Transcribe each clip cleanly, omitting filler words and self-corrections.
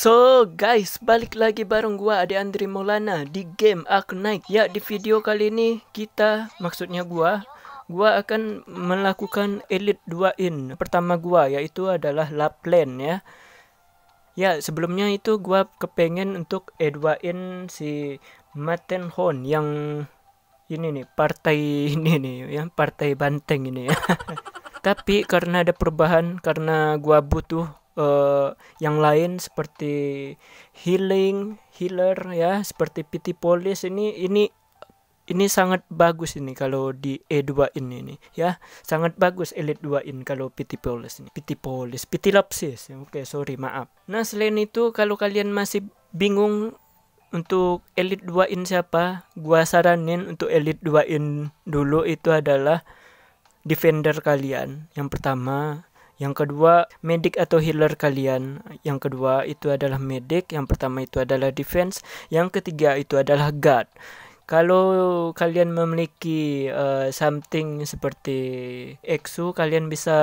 So guys, balik lagi bareng gua Ade Andri Maulana di game Arknight. Ya, di video kali ini maksudnya gua akan melakukan Elite 2 in. Pertama gua yaitu adalah Lapland ya. Ya, sebelumnya itu gua kepengen untuk E2 in si Matterhorn yang ini nih, partai ini nih ya, partai banteng ini ya. Tapi karena ada perubahan, karena gua butuh yang lain seperti healer ya, seperti PT Police ini sangat bagus ini kalau di E2 ini ya, sangat bagus Elite 2 in kalau PT Police ini. PT Lapsis. Oke, sorry, maaf. Nah, selain itu kalau kalian masih bingung untuk Elite 2 in siapa, gua saranin untuk Elite 2 in dulu itu adalah defender kalian yang pertama. Yang kedua, medic atau healer kalian. Yang kedua itu adalah medic. Yang pertama itu adalah defense. Yang ketiga itu adalah guard. Kalau kalian memiliki something seperti Exu, kalian bisa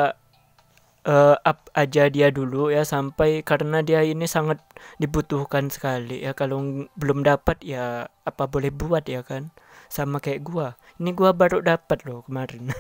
up aja dia dulu ya, sampai karena dia ini sangat dibutuhkan sekali ya. Kalau belum dapat ya apa boleh buat ya kan. Sama kayak gua. Ini gua baru dapat loh kemarin.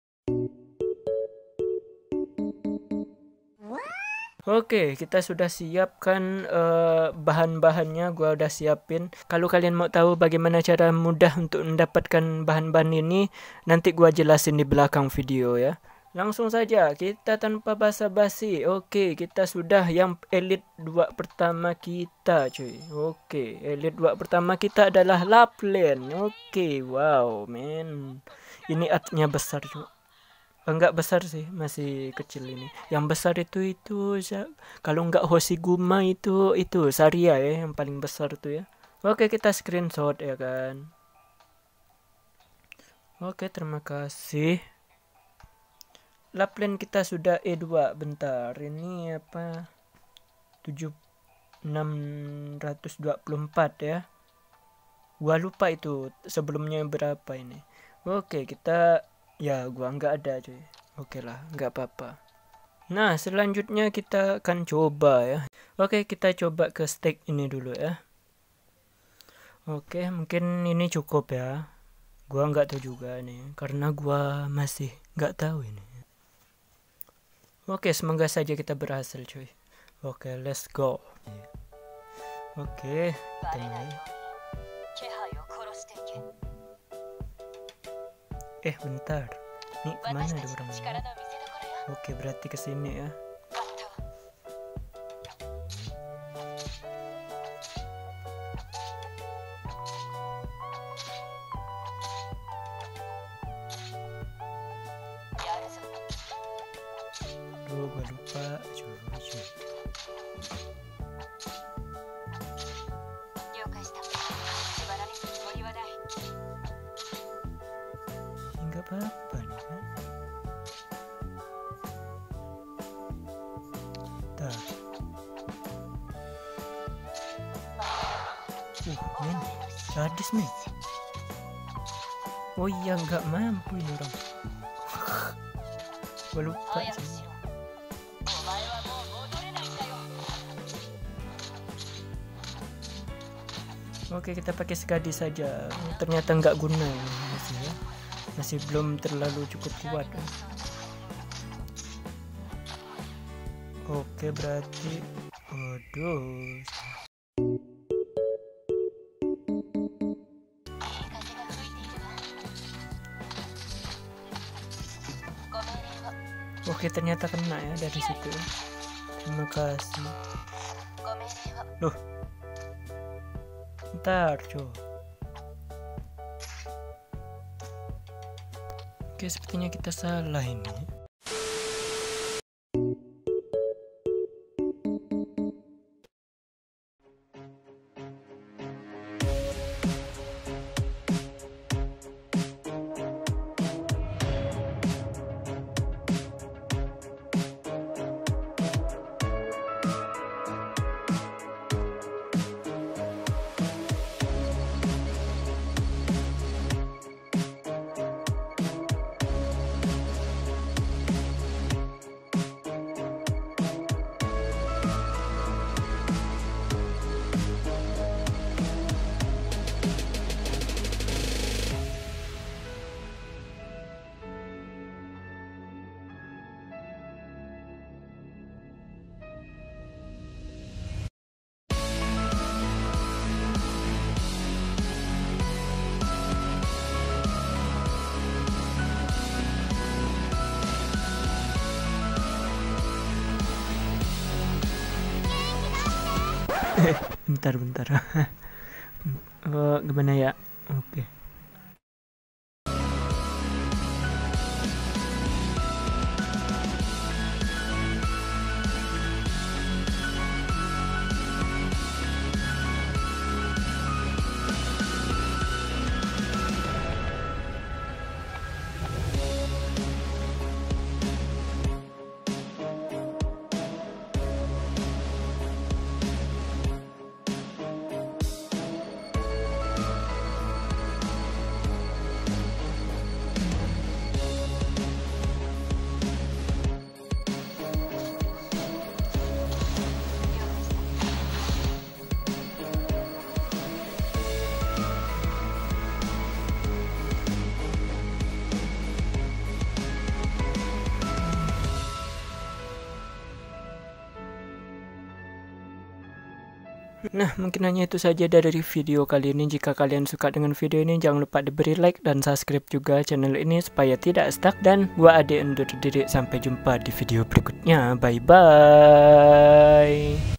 Oke, kita sudah siapkan bahan-bahannya. Gua udah siapin. Kalau kalian mau tahu bagaimana cara mudah untuk mendapatkan bahan-bahan ini, nanti gua jelasin di belakang video ya. Langsung saja, kita tanpa basa-basi. Oke, kita sudah yang Elite 2 pertama kita, cuy. Oke, Elite 2 pertama kita adalah Lapland. Oke, wow, men. Ini artnya besar, cuy. Enggak besar sih, masih kecil ini. Yang besar itu kalau enggak Hoshiguma itu Saria ya, yang paling besar tuh ya. Oke, kita screenshot ya kan. Oke, terima kasih. Lapland kita sudah E2. Bentar, ini apa? 624 ya. Gua lupa itu sebelumnya berapa ini. Oke, kita ya, gua nggak ada cuy. Oke lah, nggak apa-apa. Nah, selanjutnya kita akan coba ya. Oke, kita coba ke stake ini dulu ya. Oke, mungkin ini cukup ya. Gua nggak tahu juga nih, karena gua masih nggak tahu ini. Oke, semoga saja kita berhasil cuy. Oke, let's go. Oke, kita mulai. Bentar. Nih, kemana ada orangnya? Oke, berarti kesini ya. Aduh, gua lupa. Cuy. Enggak apa-apa nih kan. Bentar. Men, sadis men. Oh iya, nggak mampu ini orang. Gua lupa sih. Oke, kita pakai Skadi saja. Ternyata nggak guna ya, masih belum terlalu cukup kuat ya. Oke, berarti aduh. Oke, ternyata kena ya dari situ. Terima kasih. Loh, ntar cuy. Oke, sepertinya kita salah ini. Bentar. Gimana ya? Oke. Nah, mungkin hanya itu saja dari video kali ini. Jika kalian suka dengan video ini, jangan lupa diberi like dan subscribe juga channel ini supaya tidak stuck. Dan gua Ade undur diri, sampai jumpa di video berikutnya. Bye bye.